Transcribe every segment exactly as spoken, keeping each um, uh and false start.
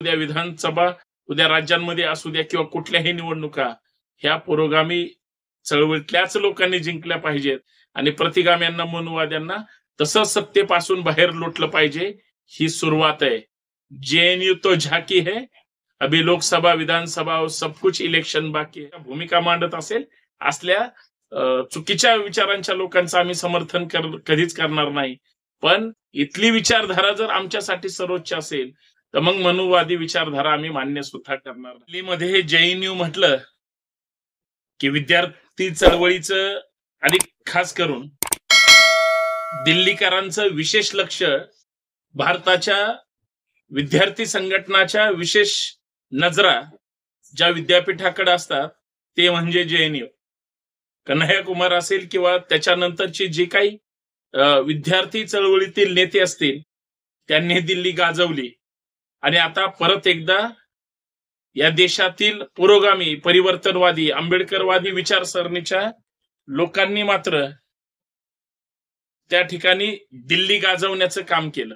उद्या विधानसभा, उद्या राज्यांमध्ये असू द्या किंवा कुठल्याही निवडणुका ह्या पुरोगामी चळवळीतल्याच लोकांनी जिंकल्या पाहिजेत आणि प्रतिगाम्यांना मनुवाद्यांना तसं सत्तेपासून बाहेर लोटलं पाहिजे। ही सुरुवात आहे। जेएनयू तो झाकी है, अभी लोकसभा विधानसभा और सब कुछ इलेक्शन बाकी है। भूमिका मांडत असेल असल्या चुकीच्या विचारांच्या लोकांचं आम्ही समर्थन कर कधीच करणार नाही, पण इथली विचारधारा जर आमच्यासाठी सर्वोच्च असेल तर मग मनुवादी विचारधारा आम्ही मान्य सुद्धा करणार। दिल्लीमध्ये जेएनयू म्हटलं की विद्यार्थी चळवळीचं आणि खास करून दिल्लीकरांचं विशेष लक्ष भारताच्या विद्यार्थी संघटनाच्या विशेष नजरा ज्या विद्यापीठाकडे असतात ते म्हणजे जेएनयू। कन्हैया कुमार असेल किंवा त्याच्यानंतरची जी काही विद्यार्थी चळवळीतील नेते असतील त्यांनी दिल्ली गाजवली आणि आता परत एकदा या देशातील पुरोगामी परिवर्तनवादी आंबेडकरवादी विचारसरणीच्या लोकांनी मात्र त्या ठिकाणी दिल्ली गाजवण्याचं काम केलं।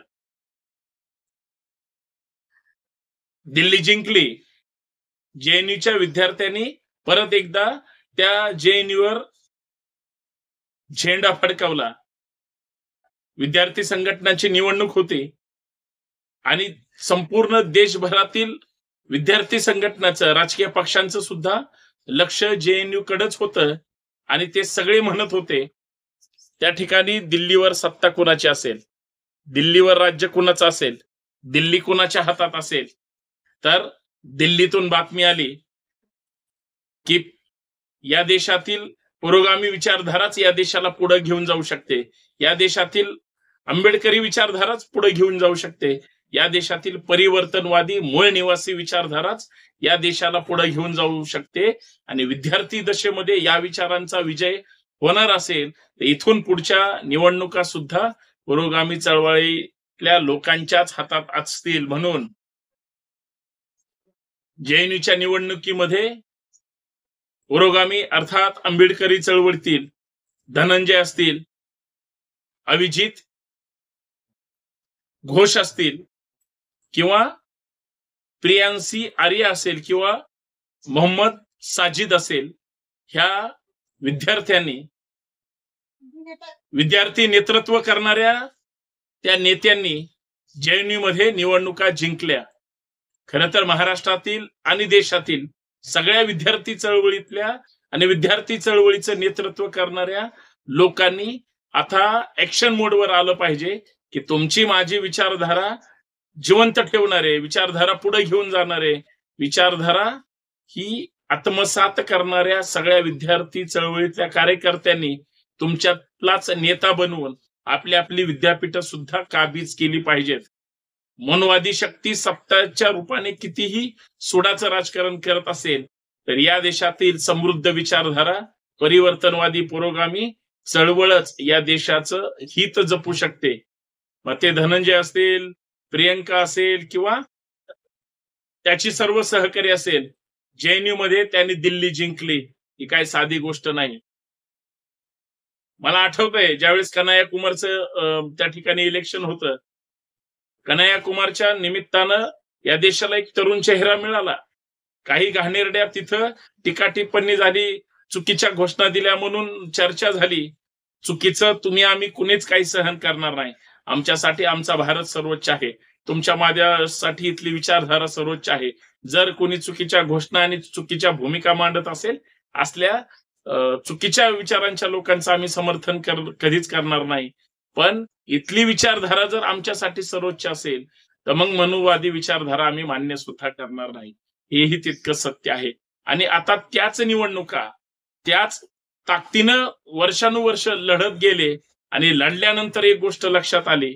दिल्ली जिंकली, जेएनयूच्या विद्यार्थ्यांनी परत एकदा त्या जेएनयूवर झेंडा फडकावला। विद्यार्थी संघटनांची निवडणूक होती आणि संपूर्ण देशभरातील विद्यार्थी संघटनाचं राजकीय पक्षांचं सुद्धा लक्ष जेएनयू कडेच होतं आणि ते सगळे म्हणत होते त्या ठिकाणी दिल्लीवर सत्ता कुणाची असेल, दिल्लीवर राज्य कुणाचं असेल, दिल्ली कुणाच्या हातात असेल, तर दिल्लीतून बातमी आली की या देशातील पुरोगामी विचारधाराच या देशाला पुढे घेऊन जाऊ शकते, या देशातील आंबेडकरी विचारधाराच पुढे घेऊन जाऊ शकते, या देशातील परिवर्तनवादी मूळ निवासी विचारधाराच या देशाला पुढे घेऊन जाऊ शकते आणि विद्यार्थी दशेमध्ये या विचारांचा विजय होणार असेल तर इथून पुढच्या निवडणुका सुद्धा पुरोगामी चळवळीतल्या लोकांच्याच हातात असतील। म्हणून जेएनयूच्या निवडणुकीमध्ये पुरोगामी अर्थात आंबेडकरी चळवळीतील धनंजय असतील, अभिजित घोष असतील किंवा प्रियांसी आर्या असेल किंवा मोहम्मद साजिद असेल, ह्या विद्यार्थ्यांनी विद्यार्थी नेतृत्व करणाऱ्या त्या नेत्यांनी जेएनयू मध्ये निवडणुका जिंकल्या। खरं तर महाराष्ट्रातील आणि देशातील सगळ्या विद्यार्थी चळवळीतल्या आणि विद्यार्थी चळवळीचं नेतृत्व करणाऱ्या लोकांनी आता ऍक्शन मोडवर आलं पाहिजे की तुमची माझी विचारधारा जिवंत ठेवणारे, विचारधारा पुढे घेऊन जाणारे, विचारधारा ही आत्मसात करणाऱ्या सगळ्या विद्यार्थी चळवळीतल्या कार्यकर्त्यांनी तुमच्यातलाच नेता बनवून आपली आपली विद्यापीठ सुद्धा काबीज केली पाहिजेत। मनोवादी शक्ती सत्ताच्या रूपाने कितीही सुडाचं राजकारण करत असेल तर या देशातील समृद्ध विचारधारा परिवर्तनवादी पुरोगामी चळवळच या देशाचं हित जपू शकते। मग ते धनंजय असतील, प्रियंका असेल किंवा त्याची सर्व सहकारी असेल, जेएनयू मध्ये त्यांनी दिल्ली जिंकली ही काय साधी गोष्ट नाही। मला आठवतंय ज्यावेळेस कन्हैया कुमारचं त्या ठिकाणी इलेक्शन होतं, कन्हैया कुमारच्या निमित्तानं या देशाला एक तरुण चेहरा मिळाला। काही घाणेरड्या तिथं टीका टिप्पणी झाली, चुकीच्या घोषणा दिल्या म्हणून चर्चा झाली। चुकीचं तुम्ही आम्ही कुणीच काही सहन करणार नाही, आमच्यासाठी आमचा भारत सर्वोच्च आहे, तुमच्या माझ्यासाठी इथली विचारधारा सर्वोच्च आहे। जर कोणी चुकीच्या घोषणा आणि चुकीच्या भूमिका मांडत असेल असल्या चुकीच्या विचारांच्या लोकांचं आम्ही समर्थन कर कधीच करणार नाही, पण इथली विचारधारा जर आमच्यासाठी सर्वोच्च असेल तर मग मनुवादी विचारधारा आम्ही मान्य सुद्धा करणार नाही, हेही तितकं सत्य आहे। आणि आता त्याच निवडणुका त्याच ताकदीनं वर्षानुवर्ष लढत गेले आणि लढल्यानंतर एक गोष्ट लक्षात आली,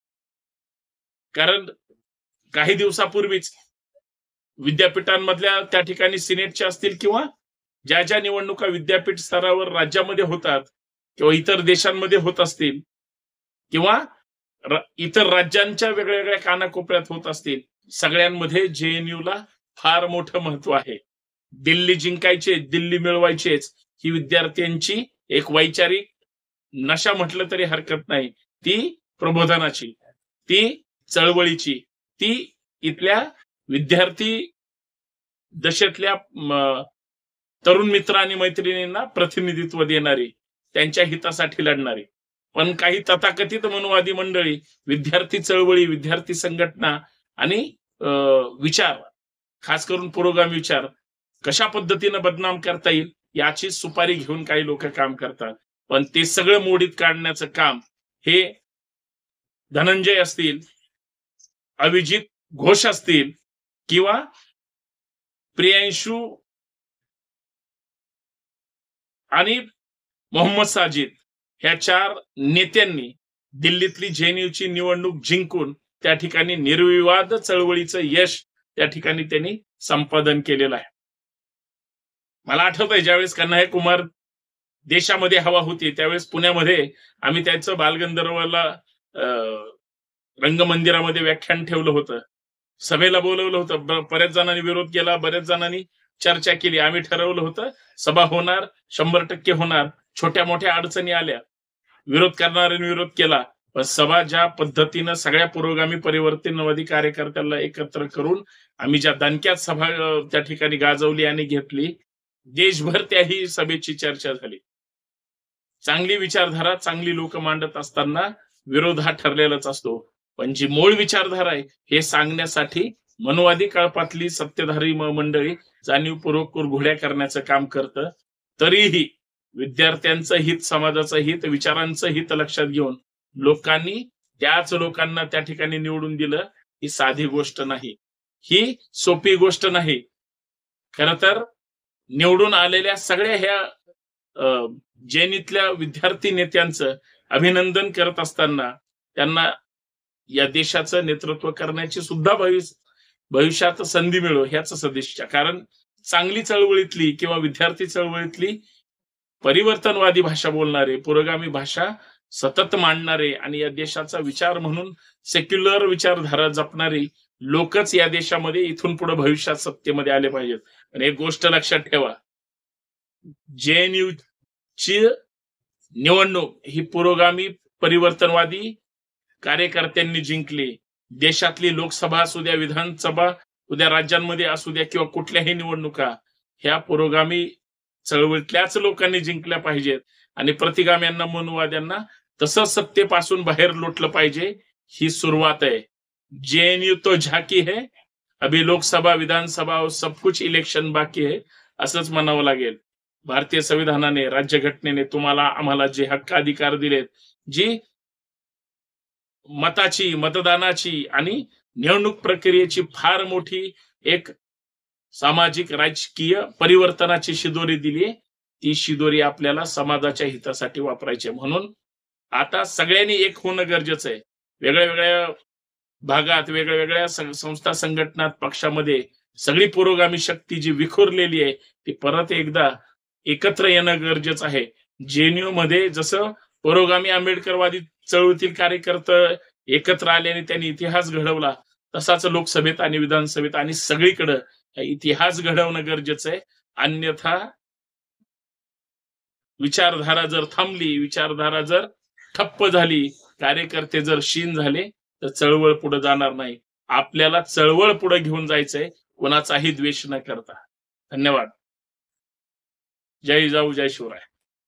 कारण काही दिवसापूर्वीच विद्यापीठांमधल्या त्या ठिकाणी सिनेटच्या असतील किंवा ज्या ज्या निवडणुका विद्यापीठ स्तरावर राज्यामध्ये होतात किंवा इतर देशांमध्ये होत असतील किंवा इतर राज्यांच्या वेगळ्या वेगळ्या कानाकोपऱ्यात होत असतील, सगळ्यांमध्ये जेएनयूला फार मोठं महत्व आहे। दिल्ली जिंकायचे, दिल्ली मिळवायचेच ही विद्यार्थ्यांची एक वैचारिक नशा म्हटलं तरी हरकत नाही, ती प्रबोधनाची, ती चळवळीची, ती इथल्या विद्यार्थी दशेतल्या म, तरुण मित्र आणि मैत्रिणींना प्रतिनिधित्व देणारी, त्यांच्या हितासाठी लढणारी. पण काही तथाकथित मनुवादी मंडळी विद्यार्थी चळवळी, विद्यार्थी संघटना आणि विचार, खास करून पुरोगामी विचार कशा पद्धतीने बदनाम करता येईल याची सुपारी घेऊन काही लोक काम करतात. पण ते सगळं मोडीत काढण्याचं काम हे धनंजय असतील, अभिजित घोष असतील किंवा प्रियांशू आणि मोहम्मद साजिद ह्या चार नेत्यांनी दिल्लीतली जेएनयूची निवडणूक जिंकून त्या ठिकाणी निर्विवाद चळवळीचं यश त्या ठिकाणी त्यांनी संपादन केलेलं आहे. मला आठवतंय ज्यावेळेस कन्हैया कुमार देशामध्ये हवा होती त्यावेळेस पुण्यामध्ये आम्ही त्याचं बालगंधर्वला रंगमंदिरामध्ये व्याख्यान ठेवलं होतं, सभेला बोलवलं होतं. बऱ्याच जणांनी विरोध केला, बऱ्याच जणांनी चर्चा केली. आम्ही ठरवलं होतं सभा होणार, शंभर टक्के होणार. छोट्या मोठ्या अडचणी आल्या, विरोध करणाऱ्यांनी विरोध केला, पण सभा ज्या पद्धतीनं सगळ्या पुरोगामी परिवर्तनवादी कार्यकर्त्यांना एकत्र करून आम्ही ज्या दणक्यात सभा त्या ठिकाणी गाजवली आणि घेतली, देशभर त्याही सभेची चर्चा झाली. चांगली विचारधारा, चांगली लोक मांडत असताना विरोध हा ठरलेलाच असतो, पण जी मूळ विचारधारा आहे हे सांगण्यासाठी मनुवादी कळपातली सत्तेधारी मंडळी जाणीवपूर्वक घोड्या करण्याचं काम करतं. तरीही विद्यार्थ्यांचं हित, समाजाचं हित, विचारांचं हित लक्षात घेऊन लोकांनी त्याच लोकांना त्या ठिकाणी निवडून दिलं. ही साधी गोष्ट नाही, ही सोपी गोष्ट नाही. खर तर निवडून आलेल्या सगळ्या ह्या जेएनयूतल्या विद्यार्थी नेत्यांचं अभिनंदन करत असताना त्यांना या देशाचं नेतृत्व करण्याची सुद्धा भविष्यात संधी मिळो ह्याच सदिच्छा. कारण चांगली चळवळीतली किंवा विद्यार्थी चळवळीतली परिवर्तनवादी भाषा बोलणारे, पुरोगामी भाषा सतत मांडणारे आणि या देशाचा विचार म्हणून सेक्युलर विचारधारा जपणारी लोकच या देशामध्ये इथून पुढे भविष्यात सत्तेमध्ये आले पाहिजेत. आणि एक गोष्ट लक्षात ठेवा, जेएनयू ची निवडणूक ही पुरोगामी परिवर्तनवादी कार्यकर्त्यांनी जिंकली. देशातली लोकसभा असू द्या, विधानसभा उद्या राज्यांमध्ये असू द्या किंवा कुठल्याही निवडणुका ह्या पुरोगामी चळवळीतल्याच लोकांनी जिंकल्या पाहिजेत. आणि प्रतिगाम्यांना, मनुवाद्यांना तसं सत्तेपासून बाहेर लोटलं पाहिजे. ही सुरुवात आहे. जेएनयू तो झाकी है, अभी लोकसभा विधानसभा और सब कुछ इलेक्शन बाकी है असंच म्हणावं लागेल. भारतीय संविधानाने, राज्यघटनेने तुम्हाला आम्हाला जे हक्क अधिकार दिलेत, जी मताची, मतदानाची आणि निवडणूक प्रक्रियेची फार मोठी एक सामाजिक राजकीय परिवर्तनाची शिदोरी दिली, ती शिदोरी आपल्याला समाजाच्या हितासाठी वापरायची. म्हणून आता सगळ्यांनी एक होणं गरजेचं आहे. वेगळ्या वेगळ्या भागात, वेगळ्या वेगळ्या संस्था, संघटनात, पक्षामध्ये सगळी पुरोगामी शक्ती जी विखुरलेली आहे ती परत एकदा एकत्र येणं गरजेचं आहे. जेएनयू मध्ये जसं पुरोगामी आंबेडकरवादी चळवळीतील कार्यकर्ते एकत्र आले आणि त्यांनी इतिहास घडवला, तसाच लोकसभेत आणि विधानसभेत आणि सगळीकडे इतिहास घडवणं गरजेचं आहे. अन्यथा विचारधारा जर थांबली, विचारधारा जर ठप्प झाली, कार्यकर्ते जर शीन झाले तर चळवळ पुढे जाणार नाही. आपल्याला चळवळ पुढे घेऊन जायचंय, कोणाचाही द्वेष न करता. धन्यवाद. जय जाऊ, जय शिवराय.